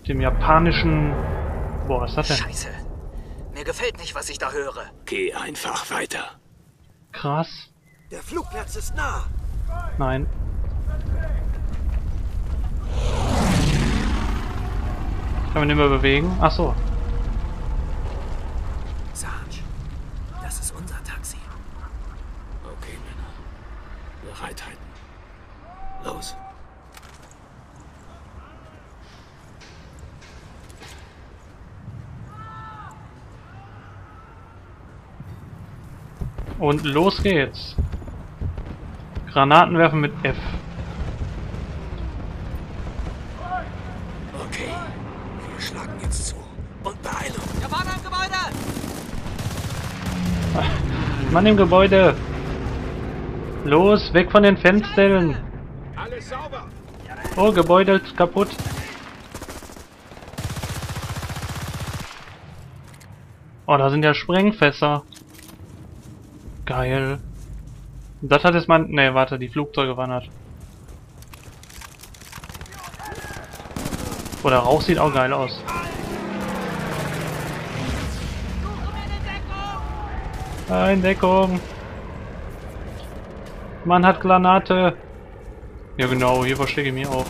Dem japanischen... Boah, was ist das denn? Scheiße. Mir gefällt nicht, was ich da höre. Geh einfach weiter. Krass. Der Flugplatz ist nah. Nein. Kann man nicht mehr bewegen? Ach so. Sarge, das ist unser Taxi. Okay, Männer. Bereit halten. Los. Und los geht's. Granaten werfen mit F. Okay. Wir schlagen jetzt zu. Und Beeilung. Japaner im Gebäude! Mann im Gebäude! Los, weg von den Fenstern! Alles sauber. Oh, Gebäude ist kaputt. Oh, da sind ja Sprengfässer. Geil. Das hat jetzt mal... Ne, warte, die Flugzeuge waren das. Oh, der Rauch sieht auch geil aus. In Deckung! Man hat Granate! Ja genau, hier verstecke ich mich auch.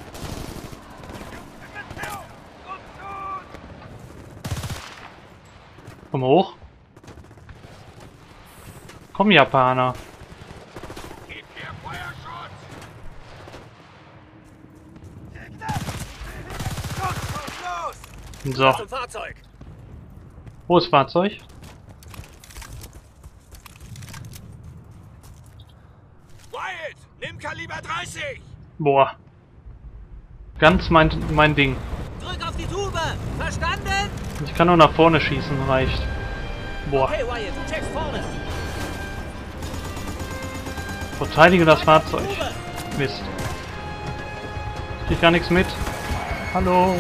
Komm hoch! Komm, Japaner! So, Zum Fahrzeug! wo ist Fahrzeug? Wyatt, nimm Kaliber 30. Boah. Ganz mein Ding. Drück auf die Tube! Verstanden? Ich kann nur nach vorne schießen, reicht. Boah. Okay, Wyatt, du checkst vorne. Verteidige das Fahrzeug. Tube! Mist. Ich krieg gar nichts mit. Hallo.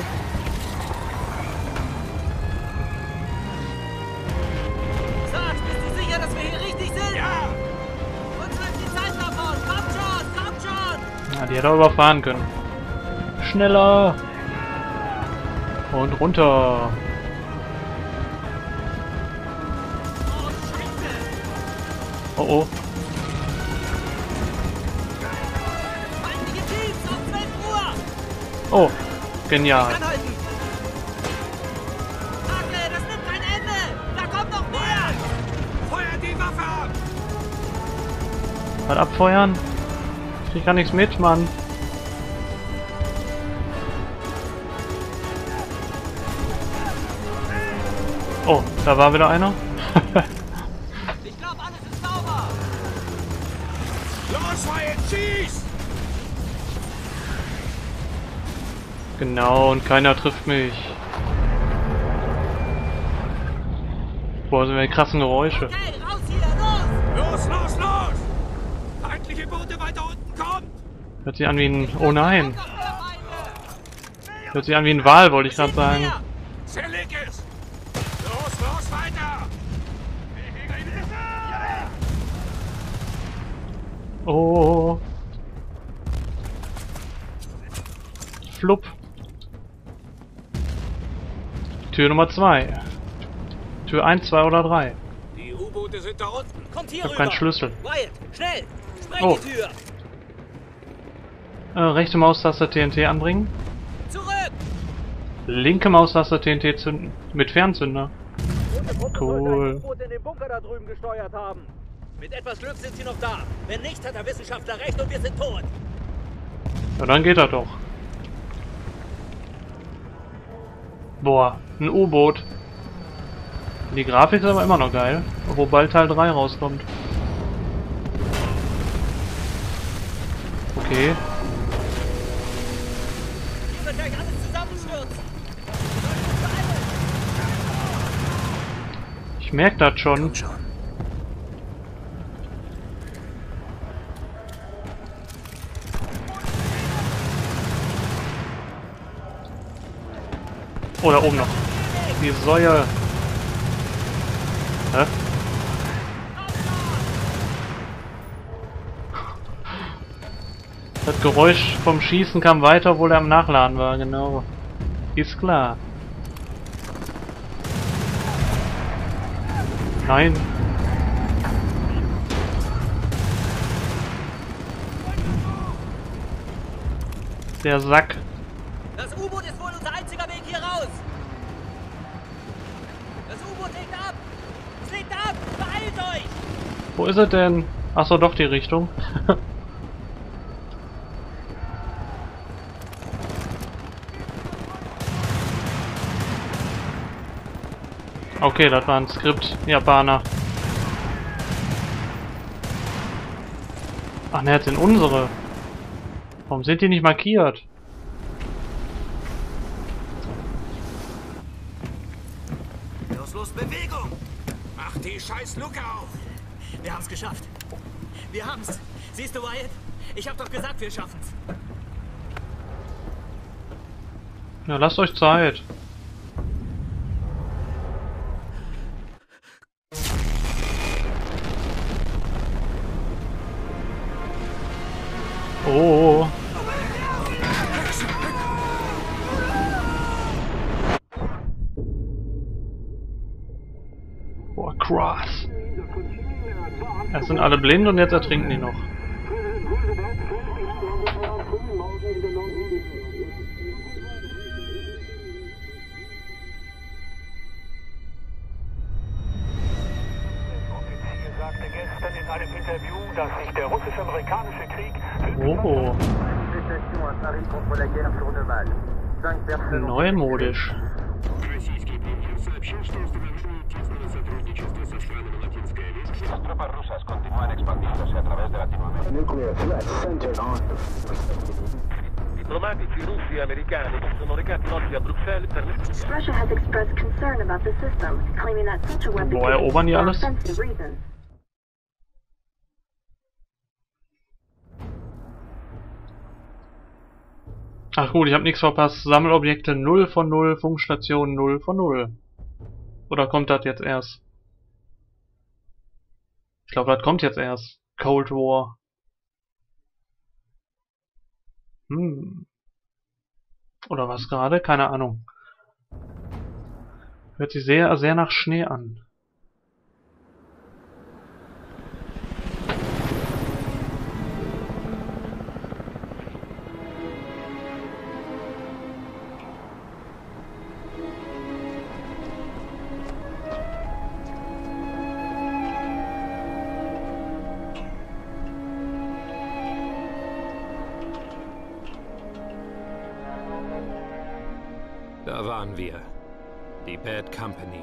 Sarge, bist du sicher, dass wir hier richtig sind? Ja! Uns läuft die Zeit davon! Kommt schon! Kommt schon! Ja, die hätte er überfahren können. Schneller. Und runter. Oh, Scheiße! Oh oh. Feindliche Teams um 12 Uhr! Oh. Genial. Anhalten! Hake, das nimmt kein Ende! Da kommt noch mehr! Feuer die Waffe ab. Mal abfeuern. Ich krieg gar nichts mit, Mann. Oh, da war wieder einer. Ich glaube, alles ist sauber! Los, Wyatt, schieß. Genau, und keiner trifft mich. Boah, sind wir krassen Geräusche. Okay, raus hier! Los! Los, los, los. Feindliche Boote weiter unten, kommt. Hört sich an wie ein... Oh nein. Kommt mehr Feinde! Hört sich an wie ein Wal, wollte ich gerade sagen. Zerleg es. Los, los, weiter. Oh. Flupp. Tür Nummer 2. Tür 1, 2 oder 3. Die U-Boote sind da unten. Kommt hier Ich hab rüber! keinen Schlüssel. Wyatt, schnell! Spreng Oh. die Tür! Rechte Maustaste TNT anbringen. Zurück! Linke Maustaste TNT zünden. Mit Fernzünder. Cool. in den Bunker da drüben gesteuert haben. Mit etwas Glück sind sie noch da. Wenn nicht, hat der Wissenschaftler recht und wir sind tot. Ja, dann geht er doch. Boah, ein U-Boot. Die Grafik ist aber immer noch geil. Obwohl bald Teil 3 rauskommt. Okay. Hier wird gleich alles zusammenstürzen. Ich merke das schon. Komm schon. Oh, da oben noch. Die Säue. Hä? Das Geräusch vom Schießen kam weiter, obwohl er am Nachladen war, genau. Ist klar. Nein. Der Sack. Das U-Boot ist wohl unser einziger Weg hier raus. Das U-Boot legt ab. Es legt ab. Beeilt euch. Wo ist er denn? Achso, doch die Richtung. Okay, das war ein Skript. Japaner. Ach ne, jetzt sind unsere. Warum sind die nicht markiert? Los, Bewegung! Mach die scheiß Luke auf! Wir haben's geschafft. Wir haben's. Siehst du, Wyatt? Ich hab doch gesagt, wir schaffen's. Ja, lasst euch Zeit. Oh. Boah, krass. Erst sind alle blind und jetzt ertrinken die noch. Sagte gestern in einem Interview, dass sich der russisch-amerikanische Krieg Oh. Neumodisch. Diplomatici russi e americani sono recati oggi a Bruxelles per le Russia has expressed concern about the system, claiming that such a weapon Boah, erobern die for alles? offensive reasons. Ach gut, ich habe nichts verpasst. Sammelobjekte 0 von 0, Funkstation 0 von 0. Oder kommt das jetzt erst? Ich glaube, das kommt jetzt erst. Cold War. Oder was gerade? Keine Ahnung. Hört sich sehr, sehr nach Schnee an. Da waren wir. Die Bad Company.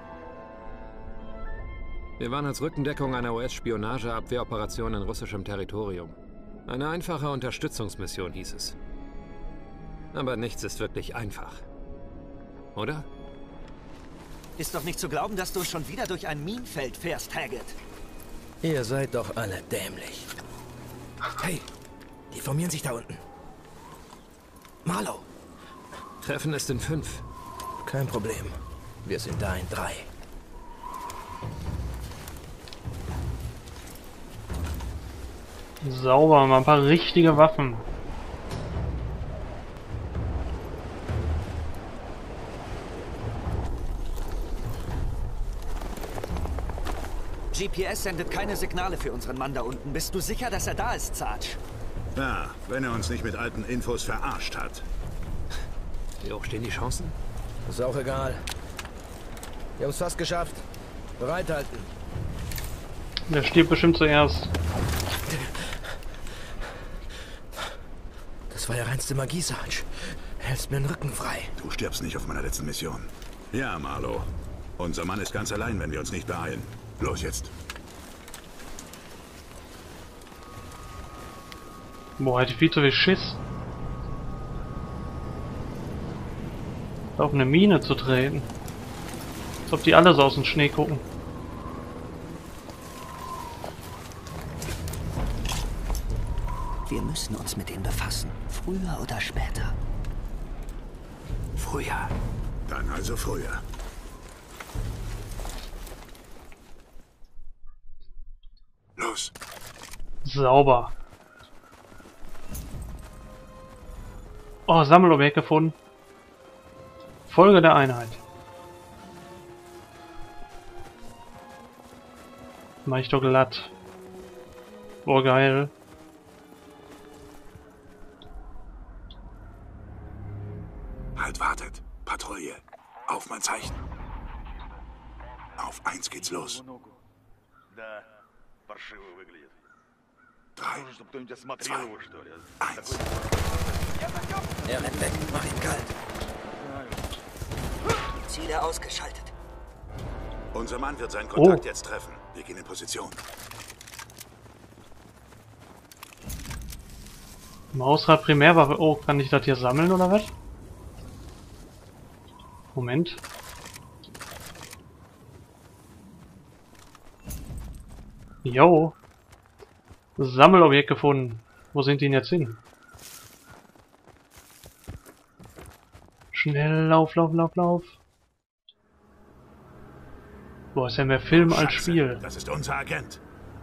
Wir waren als Rückendeckung einer US-Spionage-Abwehroperation in russischem Territorium. Eine einfache Unterstützungsmission hieß es. Aber nichts ist wirklich einfach. Oder? Ist doch nicht zu glauben, dass du schon wieder durch ein Minenfeld fährst, Haggett. Ihr seid doch alle dämlich. Hey, die formieren sich da unten. Marlow. Treffen ist in 5. Kein Problem. Wir sind da in 3. Sauber, mal ein paar richtige Waffen. GPS sendet keine Signale für unseren Mann da unten. Bist du sicher, dass er da ist, Sarge? Ja, wenn er uns nicht mit alten Infos verarscht hat. Wie hoch stehen die Chancen? Ist auch egal. Wir haben es fast geschafft. Bereithalten. Der stirbt bestimmt zuerst. Das war ja reinste Magie, Sarge. Hältst mir den Rücken frei. Du stirbst nicht auf meiner letzten Mission. Ja, Marlow. Unser Mann ist ganz allein, wenn wir uns nicht beeilen. Los jetzt. Boah, hätte ich viel zu viel Schiss. Auf eine Mine zu treten. Als ob die alle so aus dem Schnee gucken. Wir müssen uns mit denen befassen. Früher oder später. Früher. Dann also früher. Los. Sauber. Oh, Sammelobjekt gefunden. Folge der Einheit. Mach ich doch glatt. Boah, geil. Halt, wartet. Patrouille. Auf mein Zeichen. Auf 1 geht's los. 3, 2, 1. Er rennt weg. Mach ihn kalt. Ziele ausgeschaltet. Unser Mann wird seinen Kontakt jetzt treffen. Wir gehen in Position. Mausrad Primärwaffe. Oh, kann ich das hier sammeln oder was? Moment. Jo. Sammelobjekt gefunden. Wo sind die denn jetzt hin? Schnell, lauf, lauf, lauf, lauf. Boah, ist ja mehr Film als Spiel. Das ist unser Agent.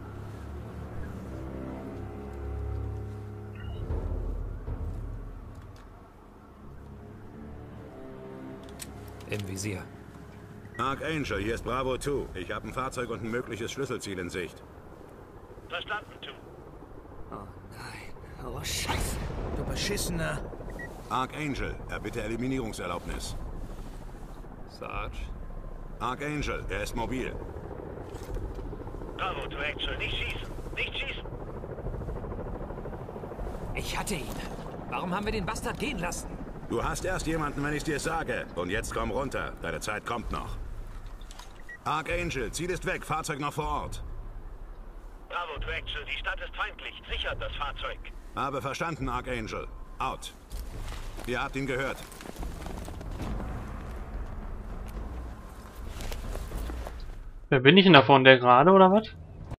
Im Visier. Archangel, hier ist Bravo 2. Ich habe ein Fahrzeug und ein mögliches Schlüsselziel in Sicht. Verstanden, Tu. Oh nein. Oh Scheiße. Du Beschissener. Archangel, erbitte Eliminierungserlaubnis. Sarge. Archangel, er ist mobil. Bravo, to Actual. Nicht schießen. Nicht schießen. Ich hatte ihn. Warum haben wir den Bastard gehen lassen? Du hast erst jemanden, wenn ich dir sage. Und jetzt komm runter. Deine Zeit kommt noch. Archangel, Ziel ist weg. Fahrzeug noch vor Ort. Bravo, to Actual. Die Stadt ist feindlich. Sichert das Fahrzeug. Habe verstanden, Archangel. Out. Ihr habt ihn gehört. Wer bin ich denn davon? Der gerade oder was?